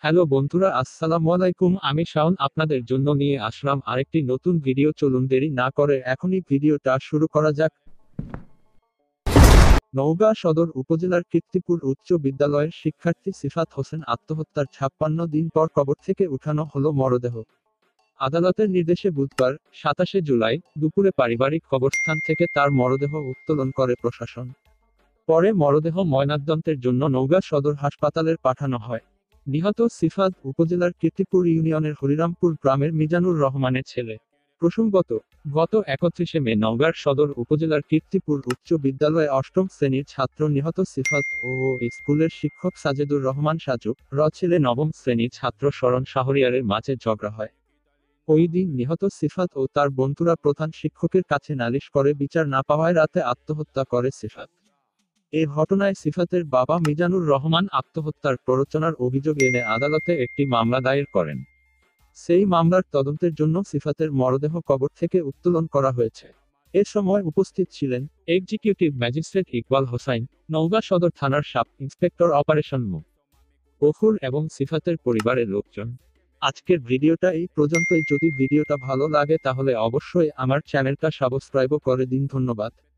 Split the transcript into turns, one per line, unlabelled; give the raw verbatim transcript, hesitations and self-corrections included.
Hello বন্ধুরা, আসসালামু আলাইকুম। আমি শাওন আপনাদের জন্য নিয়ে আসলাম আরেকটি নতুন ভিডিও। চলুন দেরি না করে এখনই ভিডিওটা শুরু করা যাক। নওগাঁ সদর উপজেলার কীর্তিপুর উচ্চ বিদ্যালয়ের শিক্ষার্থী সিফাত হোসেন আত্মহত্যার ছাপ্পান্ন দিন পর কবর থেকে উঠানো হলো মরদেহ। আদালতের নির্দেশে বুধবার সাতাশে জুলাই দুপুরে পারিবারিক কবরস্থান থেকে তার মরদেহ উত্তোলন করে প্রশাসন। পরে মরদেহ ময়নাতদন্তের জন্য নওগাঁ সদর হাসপাতালে পাঠানো হয়। নিহত সিফাত উপজেলার কীর্তিপুর ইউনিয়নের হরিরামপুর গ্রামের মিজানুর রহমানের ছেলে। প্রসঙ্গত, গত একত্রিশে মে নওগাঁ সদর উপজেলার কীর্তিপুর উচ্চ বিদ্যালয়ে অষ্টম শ্রেণীর ছাত্র নিহত সিফাত ও স্কুলের শিক্ষক সাজেদুর রহমান সাজু র ছেলে নবম শ্রেণীর ছাত্র শরণ শাহরিয়ারের মাঝে ঝগড়া হয়। ওই দিন নিহত সিফাত ও তার বন্ধুরা প্রধান শিক্ষকের কাছে নালিশ করে বিচার না পাওয়ায় রাতে আত্মহত্যা করে সিফাত। এ ঘটনায় সিফাতের বাবা মিজানুর রহমান আত্মহত্যার প্ররোচনার অভিযোগ এনে আদালতে একটি মামলা দায়ের করেন। সেই মামলার তদন্তের জন্য সিফাতের মরদেহ কবর থেকে উত্তোলন করা হয়েছে। এ সময় উপস্থিত ছিলেন এক্সিকিউটিভ ম্যাজিস্ট্রেট ইকবাল হোসাইন, নওগাঁ সদর থানার sub inspector operation Md Gafur এবং সিফাতের পরিবারের লোকজন। আজকের ভিডিওটা এই পর্যন্তই। যদি ভিডিওটা ভালো লাগে তাহলে অবশ্যই আমার চ্যানেলটা সাবস্ক্রাইব করে দিন। ধন্যবাদ।